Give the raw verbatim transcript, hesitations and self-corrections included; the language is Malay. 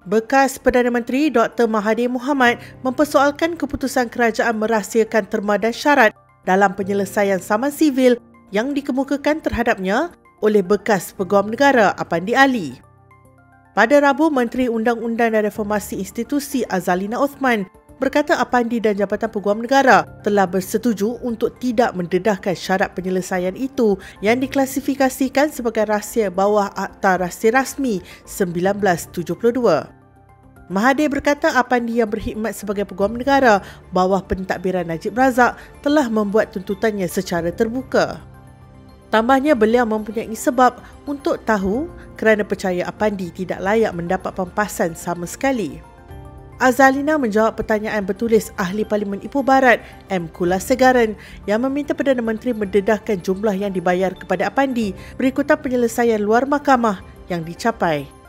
Bekas Perdana Menteri Doktor Mahathir Mohamad mempersoalkan keputusan kerajaan merahsiakan terma dan syarat dalam penyelesaian saman sivil yang dikemukakan terhadapnya oleh bekas Peguam Negara Apandi Ali. Pada Rabu, Menteri Undang-Undang dan Reformasi Institusi Azalina Othman berkata Apandi dan Jabatan Peguam Negara telah bersetuju untuk tidak mendedahkan syarat penyelesaian itu yang diklasifikasikan sebagai rahsia bawah Akta Rahsia Rasmi seribu sembilan ratus tujuh puluh dua. Mahathir berkata Apandi yang berkhidmat sebagai Peguam Negara bawah pentadbiran Najib Razak telah membuat tuntutannya secara terbuka. Tambahnya, beliau mempunyai sebab untuk tahu kerana percaya Apandi tidak layak mendapat pampasan sama sekali. Azalina menjawab pertanyaan bertulis Ahli Parlimen Ipoh Barat M. Kulasegaran yang meminta Perdana Menteri mendedahkan jumlah yang dibayar kepada Apandi berikutan penyelesaian luar mahkamah yang dicapai.